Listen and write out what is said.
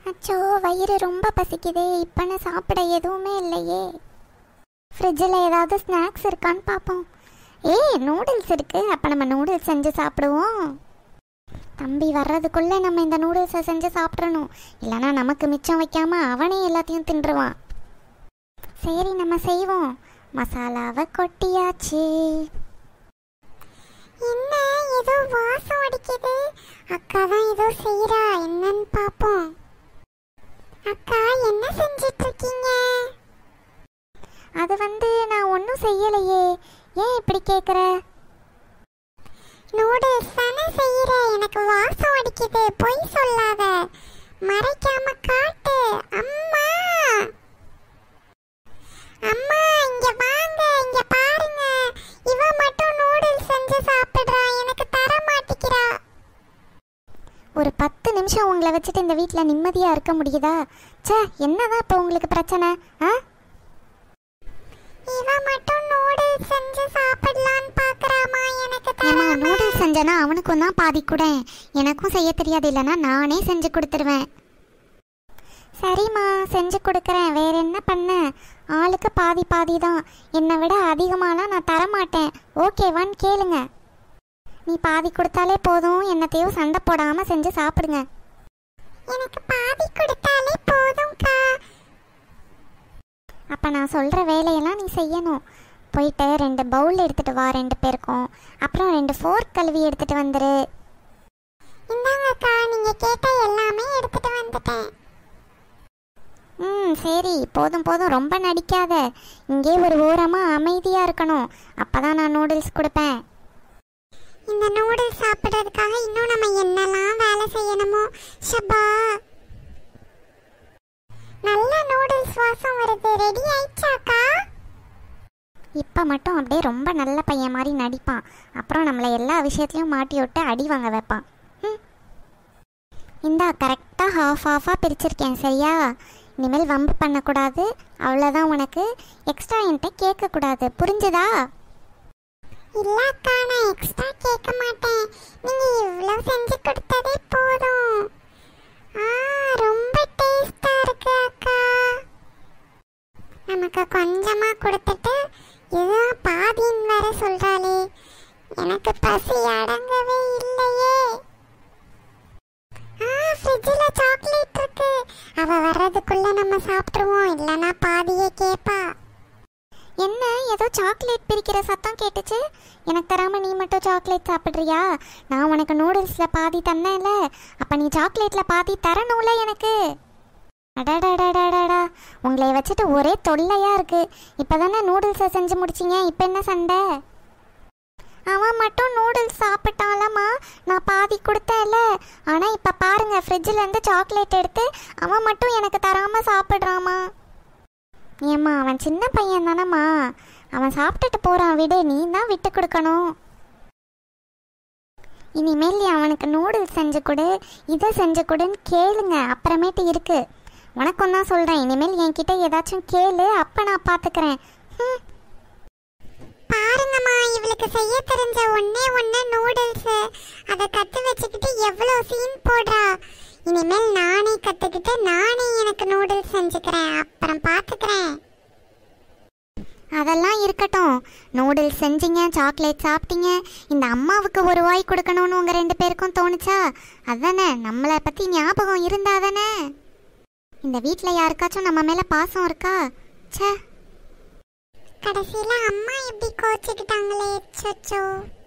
அச்சோ, வயிறு ரொம்ப பசிக்குதே. இப்போ நான் சாப்பிட எதுவுமே இல்லையே. ஃப்ரிட்ஜில் ஏதாவது ஸ்நாக்ஸ் இருக்கான்னு பார்ப்போம். நூடுல்ஸ் இருக்கு. அப்போ நம்ம நூடுல்ஸ் செஞ்சு சாப்பிடுவோம். தம்பி வர்றதுக்குள்ளே நம்ம இந்த நூடுல்ஸை செஞ்சு சாப்பிட்றணும். இல்லைனா நமக்கு மிச்சம் வைக்காமல் அவனே எல்லாத்தையும் தின்றுவான். சரி, நம்ம செய்வோம். மசாலாவை கொட்டியாச்சு. என்ன ஏதோ வாசம் அடிக்குது. அக்கா தான் ஏதோ செய்யறா. என்னன்னு பாப்போம். அக்கா, என்ன செஞ்சிட்டு இருக்கீங்க? அது நான் ஒன்றும் செய்யலையே. ஏன் இப்படி கேட்குற? நூடுல்ஸ் தானே செய்யற. எனக்கு வாசம் அடிக்குது. பொய் சொல்லாத. மறைக்காம காட்டு. அம்மா அம்மா, இங்க வாங்க. இங்க பாருங்க. இவ மட்டும் நூடுல்ஸ் செஞ்சு சாப்பிடுறா. எனக்கு தர மாட்டேங்கிறா. ஒரு 10 நிமிஷம் உங்களை வச்சுட்டு இந்த வீட்டில் நிம்மதியாக இருக்க முடியுதா? என்னதான் இப்போ உங்களுக்கு பிரச்சனை? இவ மட்டும் நூடுல்ஸ் செஞ்சு சாப்பிடலான்னு பார்க்கறாமா. எனக்கு தரமா. நூடுல்ஸ் செஞ்சனா அவனுக்கும் தான் பாதி கூட. எனக்கும் செய்ய தெரியாது. இல்லைன்னா நானே செஞ்சு கொடுத்துருவேன். சரிம்மா, செஞ்சு கொடுக்குறேன். வேற என்ன பண்ண? ஆளுக்கு பாதி பாதி தான். என்னை விட அதிகமாலாம் நான் தரமாட்டேன். ஓகேவான்னு கேளுங்க. நீ பாதி கொடுத்தாலே போதும். என்னத்தையும் சண்டை போடாமல் செஞ்சு சாப்பிடுங்க. எனக்கு பாதி கொடுத்தாலே போதும்க்கா. அப்போ நான் சொல்கிற வேலையெல்லாம் நீ செய்யணும். போயிட்டு 2 பவுல் எடுத்துகிட்டு வா 2 பேருக்கும். அப்புறம் 2 ஃபோர்க் கழுவி எடுத்துகிட்டு வந்துரு. இந்தாங்கக்கா, நீங்கள் கேட்ட எல்லாமே எடுத்துகிட்டு வந்துட்டேன். சரி, போதும் போதும். ரொம்ப நடிக்காத. இங்கே ஒரு ஓரமாக அமைதியாக இருக்கணும். அப்போ தான் நான் நூடுல்ஸ் கொடுப்பேன். இந்த நூடுல்ஸ் சாப்பிட்றதுக்காக இன்னும் நம்ம என்னெல்லாம் வேலை செய்யணுமோ. ஷபா, நல்ல நூடுல்ஸ் வாசம் வருது. ரெடி ஆயிடுச்சாக்கா? இப்போ மட்டும் அப்படியே ரொம்ப நல்ல பையன் மாதிரி நடிப்பான். அப்புறம் நம்மளை எல்லா விஷயத்துலையும் மாட்டி விட்டு அடி வாங்க வைப்பான். இந்தா, கரெக்டாக ஹாஃபாக பிரிச்சிருக்கேன். சரியா? இனிமேல் வம்பு பண்ணக்கூடாது. அவ்வளோதான். உனக்கு எக்ஸ்ட்ரா என்கிட்ட கேட்கக்கூடாது. புரிஞ்சுதா? இல்லக்கா, நான் எக்ஸ்ட்ரா கேட்க மாட்டேன். நீங்கள் இவ்வளோ செஞ்சு கொடுத்ததே போதும். ரொம்ப டேஸ்டாக இருக்கு அக்கா. நமக்கு கொஞ்சமாக கொடுத்துட்டு ஏதோ பாதின்னு வேற சொல்கிறாளே. எனக்கு பசி அடங்கவே இல்லையே. ஃப்ரிட்ஜில் சாக்லேட் இருக்கு. அவள் வர்றதுக்குள்ள நம்ம சாப்பிட்ருவோம். இல்லைன்னா பாதியே கேட்பா. என்ன ஏதோ சாக்லேட் பிரிக்கிற சத்தம் கேட்டுச்சு. எனக்கு தராமல் நீ மட்டும் சாக்லேட் சாப்பிட்றியா? நான் உனக்கு நூடுல்ஸில் பாதி தந்தேன்ல. அப்போ நீ சாக்லேட்டில் பாதி தரணும்ல எனக்கு. அடாடாடாடாடா, உங்களை வச்சுட்டு ஒரே தொல்லையாக இருக்குது. இப்போ தானே நூடுல்ஸை செஞ்சு முடிச்சிங்க. இப்போ என்ன சண்டை? அவன் மட்டும் நூடுல்ஸ் சாப்பிட்டாலம்மா. நான் பாதி கொடுத்தேன்ல. ஆனால் இப்போ பாருங்க, ஃப்ரிட்ஜிலேருந்து சாக்லேட் எடுத்து அவன் மட்டும் எனக்கு தராமல் சாப்பிட்றாமா. ஏம்மா, அவன் சின்ன பையன் தானம்மா. அவன் சாப்பிட்டுட்டு போகிறான். விடு. நீ தான் விட்டு கொடுக்கணும். இனிமேல் அவனுக்கு நூடுல்ஸ் செஞ்சு கொடு, இதை செஞ்சு கொடுன்னு கேளுங்க. அப்புறமேட்டு இருக்கு. உனக்கும் தான் சொல்கிறேன். இனிமேல் என்கிட்ட ஏதாச்சும் கேளு. அப்போ நான் பார்த்துக்கிறேன். பாருங்கம்மா, இவளுக்கு செய்ய தெரிஞ்ச ஒண்ணே நூடுல்ஸ். அதை கற்று வச்சுக்கிட்டு எவ்வளோ சீன் போடுறா. இனிமேல் நானே கற்றுக்கிட்டு நானே எனக்கு நூடுல்ஸ் செஞ்சுக்கிறேன். அப்புறம் பார்த்துக்கிறேன். அதெல்லாம் இருக்கட்டும். நூடுல்ஸ் செஞ்சீங்க, சாக்லேட் சாப்பிட்டீங்க. இந்த அம்மாவுக்கு ஒரு வாய் கொடுக்கணும்னு உங்கள் 2 பேருக்கும் தோணுச்சா? அதுதானே. நம்மளை பற்றி ஞாபகம் இருந்தாதானே. இந்த வீட்டில் யாருக்காச்சும் நம்ம மேலே பாசம் இருக்கா? கடைசியில் அம்மா எப்படி கோச்சிக்கிட்டாங்களே. சொச்சோ.